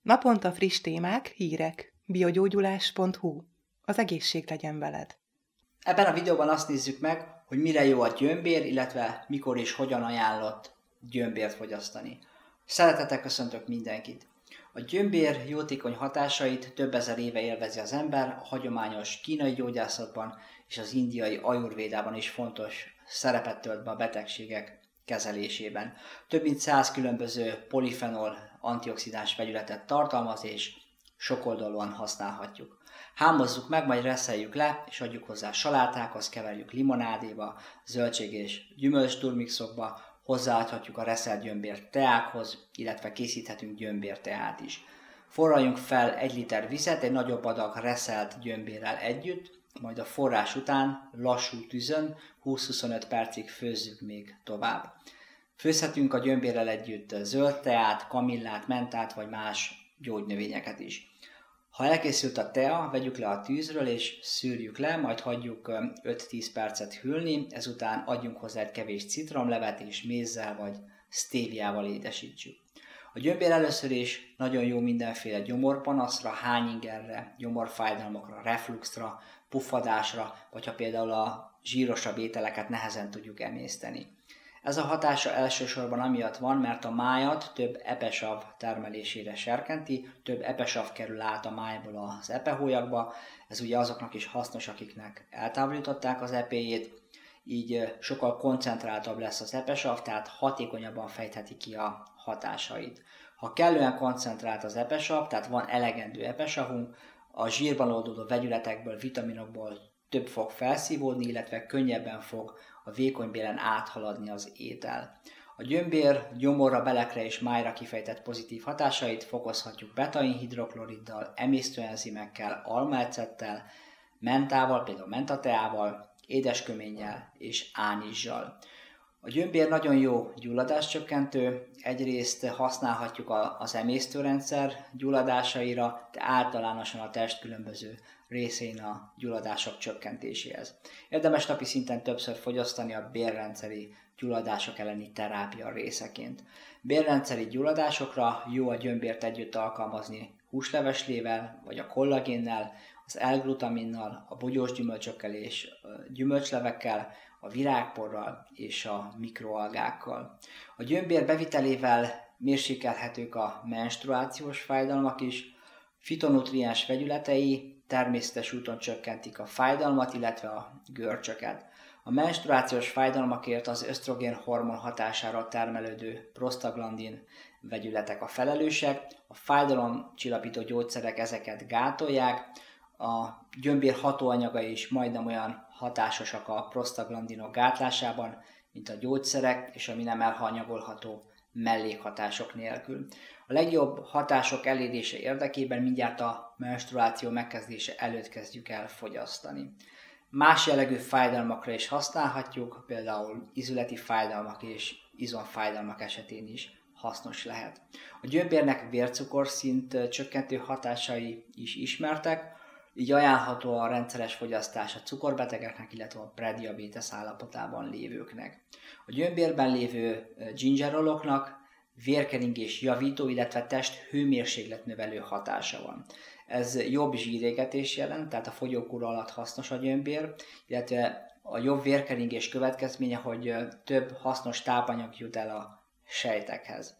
Naponta friss témák, hírek. Biogyógyulás.hu. Az egészség legyen veled. Ebben a videóban azt nézzük meg, hogy mire jó a gyömbér, illetve mikor és hogyan ajánlott gyömbért fogyasztani. Szeretettel köszöntök mindenkit! A gyömbér jótékony hatásait több ezer éve élvezi az ember, a hagyományos kínai gyógyászatban és az indiai ajurvédában is fontos szerepet tölt be a betegségek kezelésében. Több mint 100 különböző polifenol antioxidáns vegyületet tartalmaz, és sokoldalúan használhatjuk. Hámozzuk meg, majd reszeljük le, és adjuk hozzá salátákhoz, keverjük limonádéba, zöldség és gyümölcs turmixokba, hozzáadhatjuk a reszelt gyömbért teákhoz, illetve készíthetünk gyömbérteát is. Forraljunk fel 1 liter vizet egy nagyobb adag reszelt gyömbérrel együtt, majd a forrás után lassú tűzön 20-25 percig főzzük még tovább. Főzhetünk a gyömbérrel együtt zöld teát, kamillát, mentát vagy más gyógynövényeket is. Ha elkészült a tea, vegyük le a tűzről és szűrjük le, majd hagyjuk 5-10 percet hűlni, ezután adjunk hozzá egy kevés citromlevet és mézzel vagy sztéviával édesítsük. A gyömbér először is nagyon jó mindenféle gyomorpanaszra, hányingerre, gyomorfájdalmakra, refluxra, puffadásra, vagy ha például a zsírosabb ételeket nehezen tudjuk emészteni. Ez a hatása elsősorban amiatt van, mert a májat több epesav termelésére serkenti, több epesav kerül át a májból az epehólyagba, ez ugye azoknak is hasznos, akiknek eltávolították az epéjét, így sokkal koncentráltabb lesz az epesav, tehát hatékonyabban fejtheti ki a hatásait. Ha kellően koncentrált az epesav, tehát van elegendő epesavunk, a zsírban oldódó vegyületekből, vitaminokból több fog felszívódni, illetve könnyebben fog a vékonybélen áthaladni az étel. A gyömbér gyomorra, belekre és májra kifejtett pozitív hatásait fokozhatjuk betainhidrokloriddal, emésztőenzimekkel, almaecettel, mentával, például mentateával, édesköménnyel és ánizsal. A gyömbér nagyon jó gyulladáscsökkentő, egyrészt használhatjuk az emésztőrendszer gyulladásaira, de általánosan a test különböző részein a gyulladások csökkentéséhez. Érdemes napi szinten többször fogyasztani a bélrendszeri gyulladások elleni terápia részeként. Bélrendszeri gyulladásokra jó a gyömbért együtt alkalmazni húsleveslével vagy a kollagénnel, az L-glutaminnal, a bogyós gyümölcsökkel és gyümölcslevekkel, a virágporral és a mikroalgákkal. A gyömbér bevitelével mérsékelhetők a menstruációs fájdalmak is, fitonutriens vegyületei természetes úton csökkentik a fájdalmat, illetve a görcsöket. A menstruációs fájdalmakért az ösztrogén hormon hatására termelődő prostaglandin vegyületek a felelősek, a fájdalomcsillapító gyógyszerek ezeket gátolják, a gyömbér hatóanyagai is majdnem olyan hatásosak a prostaglandinok gátlásában, mint a gyógyszerek és ami nem elhanyagolható mellékhatások nélkül. A legjobb hatások elérése érdekében mindjárt a menstruáció megkezdése előtt kezdjük el fogyasztani. Más jellegű fájdalmakra is használhatjuk, például izületi fájdalmak és izomfájdalmak esetén is hasznos lehet. A gyömbérnek vércukorszint csökkentő hatásai is ismertek, így ajánlható a rendszeres fogyasztás a cukorbetegeknek, illetve a prediabétesz állapotában lévőknek. A gyömbérben lévő gingeroloknak vérkeringés javító, illetve test hőmérséklet növelő hatása van. Ez jobb zsírégetés jelent, tehát a fogyókúra alatt hasznos a gyömbér, illetve a jobb vérkeringés következménye, hogy több hasznos tápanyag jut el a sejtekhez.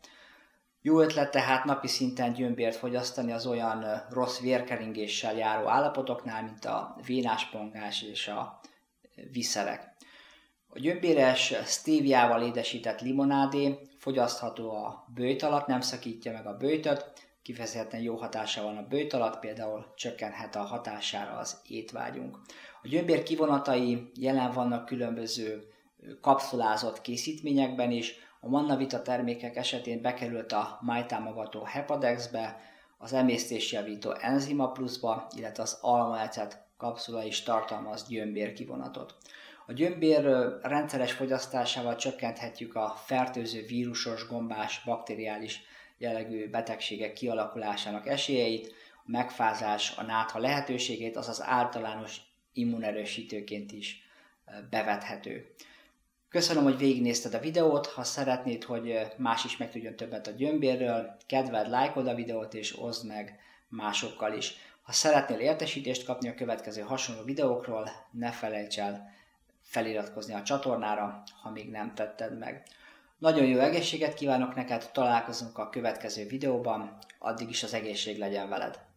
Jó ötlet tehát napi szinten gyömbért fogyasztani az olyan rossz vérkeringéssel járó állapotoknál, mint a vénáspongás és a viszerek. A gyömbéres sztéviával édesített limonádé fogyasztható a böjt alatt, nem szakítja meg a böjtöt, kifejezetten jó hatása van a böjt alatt, például csökkenhet a hatására az étvágyunk. A gyömbér kivonatai jelen vannak különböző kapszulázott készítményekben is, a Mannavita termékek esetén bekerült a májtámogató Hepadexbe, az emésztésjavító Enzima Plusba, illetve az almaecet kapszula is tartalmaz gyömbér kivonatot. A gyömbér rendszeres fogyasztásával csökkenthetjük a fertőző vírusos, gombás, bakteriális jellegű betegségek kialakulásának esélyeit, a megfázás, a nátha lehetőségét, azaz általános immunerősítőként is bevethető. Köszönöm, hogy végignézted a videót, ha szeretnéd, hogy más is megtudjon többet a gyömbérről, kedveld, lájkold a videót és oszd meg másokkal is. Ha szeretnél értesítést kapni a következő hasonló videókról, ne felejts el feliratkozni a csatornára, ha még nem tetted meg. Nagyon jó egészséget kívánok neked, találkozunk a következő videóban, addig is az egészség legyen veled!